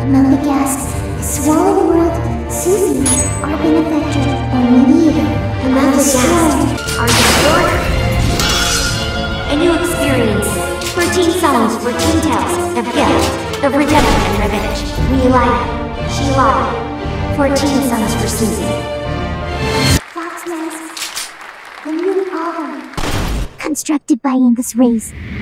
Among the guests, the Swallowed World, Susie, our benefactor, or mediator. Among the guests, our destroyer. A new experience. 14 songs, 14 tales of guilt, of redemption and revenge. We lied. She lied. 14 songs for Susie. Fox Mask, the new album, constructed by Angus Reyes.